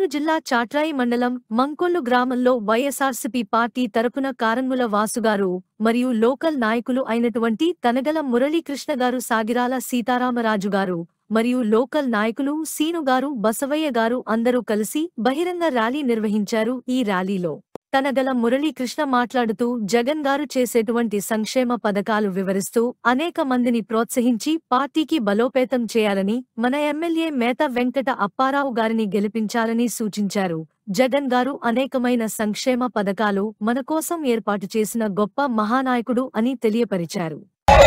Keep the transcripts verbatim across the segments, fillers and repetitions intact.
గుంటూరు జిల్లా చాట్రాయి మండలం మంకొల్లు గ్రామంలో వైఎస్ఆర్సీపీ పార్టీ తరపున కారంగుల వాసుగారు మరియు లోకల్ నాయకులు అయినటువంటి తనగల మురళీకృష్ణ గారు, సాగిరాల సీతారామరాజు గారు మరియు లోకల్ నాయకులు సీను గారు, బసవయ్య గారు అందరూ కలిసి బహిరంగ ర్యాలీ నిర్వహించారు. ఈ ర్యాలీలో తనగల మురళీకృష్ణ మాట్లాడుతూ జగన్ గారు చేసేటువంటి సంక్షేమ పథకాలు వివరిస్తూ అనేక మందిని ప్రోత్సహించి పార్టీకి బలోపేతం చేయాలని, మన ఎమ్మెల్యే మేత వెంకట అప్పారావు గారిని గెలిపించాలని సూచించారు. జగన్ గారు అనేకమైన సంక్షేమ పథకాలు మన కోసం ఏర్పాటు చేసిన గొప్ప మహానాయకుడు అని తెలియపరిచారు.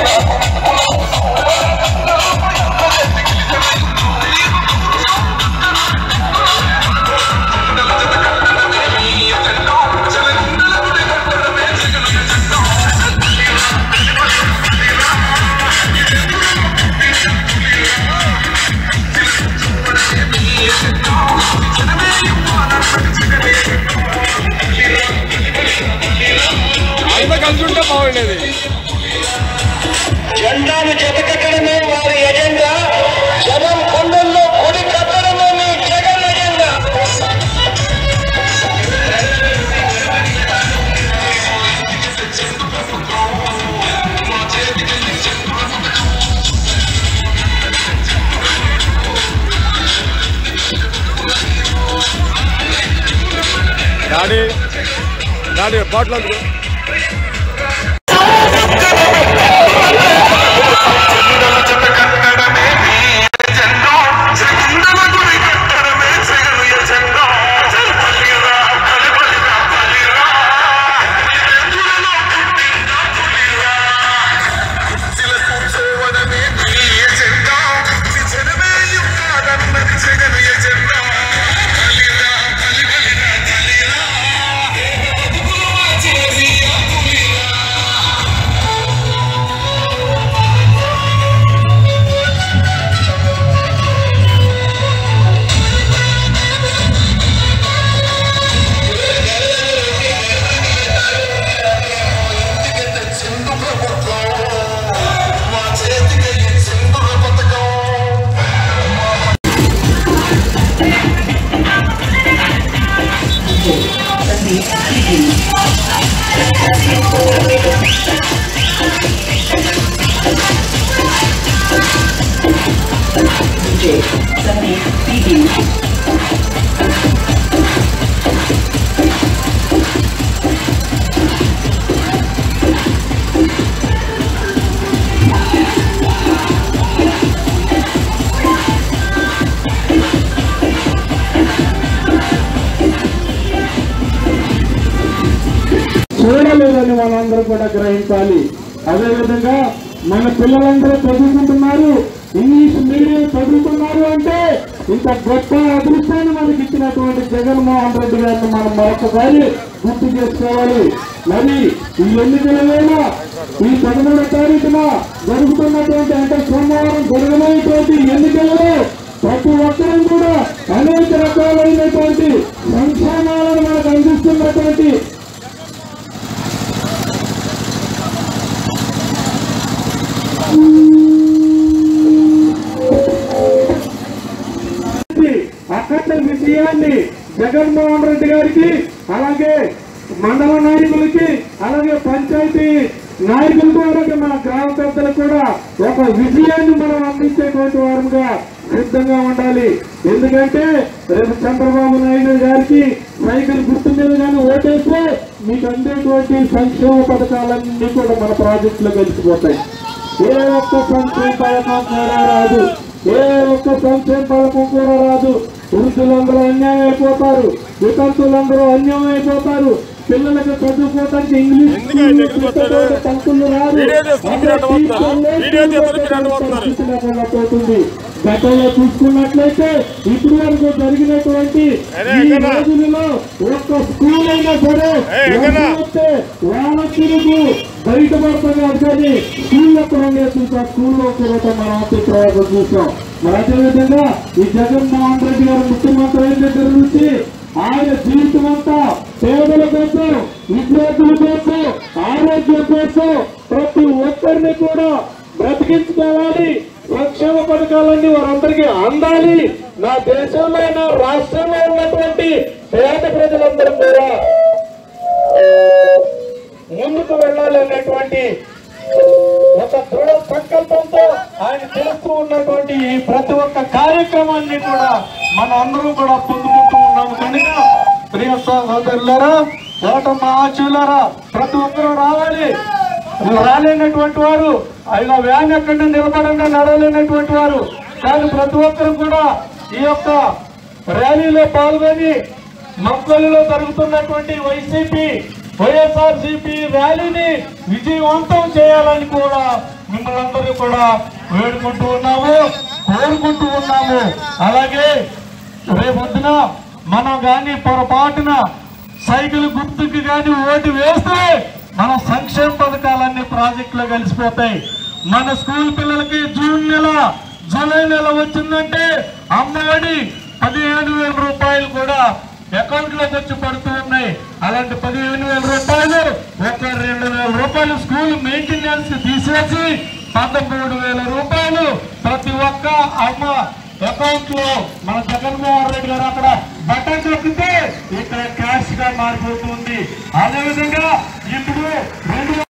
జెండాను జతకట్టడమే వారి ఎజెండా. జనం కొండల్లో కొడి కట్టడమే మీ Jagan agenda. Daddy daddy bottle చూడలేదని మనందరూ కూడా గ్రహించాలి. అదేవిధంగా మన పిల్లలందరూ చదువుకుంటున్నారు, ఇంగ్లీష్ మీడియం చదువుతున్నారు అంటే ఇంత గొప్ప అదృష్టాన్ని మనకి ఇచ్చినటువంటి జగన్మోహన్ రెడ్డి గారిని మనం మరొకసారి గుర్తు చేసుకోవాలి. మరి ఈ ఎన్నికల వేళ ఈ పదమూడవ తారీఖున జరుగుతున్నటువంటి అంటే సోమవారం జరగలేటువంటి ఎన్నికల్లో ప్రతి ఒక్కరూ కూడా అనేక రకాలైనటువంటి సంక్షేమాలను మనకు అందిస్తున్నటువంటి అఖండ విజయాన్ని జగన్మోహన్ రెడ్డి గారికి, అలాగే మండల నాయకులకి, అలాగే పంచాయతీ నాయకుల ద్వారా మన గ్రామ పెద్దలకు కూడా ఒక విజయాన్ని మనం అందించేటువంటి వారుగా సిద్ధంగా ఉండాలి. ఎందుకంటే రేపు చంద్రబాబు నాయుడు గారికి సైకిల్ గుర్తు మీద కానీ ఓటేస్తే మీకు అందేటువంటి సంక్షేమ పథకాలన్నీ కూడా మన ప్రాజెక్టులో కలిసిపోతాయి. ఏ ఒక్క సంక్షేమ పథకం కూడా రాదు, ఏ ఒక్క సంక్షేమ పథకం కూడా రాదు. వృద్ధులందరూ అన్యాయం అయిపోతారు, వితంతులందరూ అన్యాయం అయిపోతారు, పిల్లలకు చదువుకోవడానికి ఇంగ్లీష్ పంతులు రాదు, పోతుంది. గతంలో చూసుకున్నట్లయితే ఇప్పుడు వరకు జరిగినటువంటి ఈ రోజులలో ఒక్క స్కూల్ అయినా సరే వస్తే వాళ్ళ తిరుగు బయటపడుతున్నారు, కానీ స్కూల్ ఎక్కడ చూసాం, స్కూల్లో కూడా మనం ప్రయోగం చూసాం. మరి అదేవిధంగా ఈ జగన్మోహన్ రెడ్డి గారు ముఖ్యమంత్రి అయిన దగ్గర నుంచి ఆయన జీవితం అంతా పేదల కోసం, విద్యార్థుల కోసం, ఆరోగ్యం కోసం ప్రతి ఒక్కరిని కూడా బ్రతికించుకోవాలి, సంక్షేమ పథకాలన్నీ వారందరికీ అందాలి, నా దేశంలో నా రాష్ట్రంలో ఉన్నటువంటి పేద ప్రజలందరూ కూడా ముందుకు వెళ్ళాలి అనేటువంటి ఒక దృఢ సంకల్పంతో ఆయన చేస్తూ ఉన్నటువంటి ఈ ప్రతి ఒక్క కార్యక్రమాన్ని కూడా మన అందరూ కూడా పొందుకుంటూ ఉన్నాము. కనుక ప్రియ సోదరులారా, ఓటమి ఆశీలారా, ప్రతి ఒక్కరూ రావాలి. రాలేనటువంటి వారు ఆయన వ్యాన్ ఎక్కడ నిలబడంగా నడవలేనటువంటి వారు కానీ ప్రతి ఒక్కరు కూడా ఈ యొక్క ర్యాలీలో పాల్గొని మక్కలలో జరుగుతున్నటువంటి వైసీపీ వైఎస్ఆర్సీపీ ర్యాలీని విజయవంతం చేయాలని కూడా మిమ్మల్ని అందరూ కూడా వేడుకుంటూ ఉన్నాము, కోరుకుంటూ ఉన్నాము. అలాగే రేపొద్దున మనం కానీ పొరపాటున సైకిల్ గుర్తుకు కానీ ఓటు వేస్తే మన సంక్షేమ పథకాలన్నీ ప్రాజెక్టులో కలిసిపోతాయి. మన స్కూల్ పిల్లలకి జూన్ నెల జూలై నెల వచ్చిందంటే అమ్మఒడి పదిహేను వేల రూపాయలు కూడా అకౌంట్ లోకి వచ్చి పడుతూ ఉన్నాయి. అలాంటి పదిహేను వేల రూపాయలు ఒక రెండు వేల రూపాయలు స్కూల్ మెయింటెనెన్స్ తీసేసి పదమూడు వేల రూపాయలు ప్రతి ఒక్క అమ్మ అకౌంట్ లో మన జగన్మోహన్ రెడ్డి గారు అక్కడ బటన్ నొక్కితే ఇక్కడ క్యాష్ గా మారిపోతుంది. అదేవిధంగా ఇప్పుడు రెండు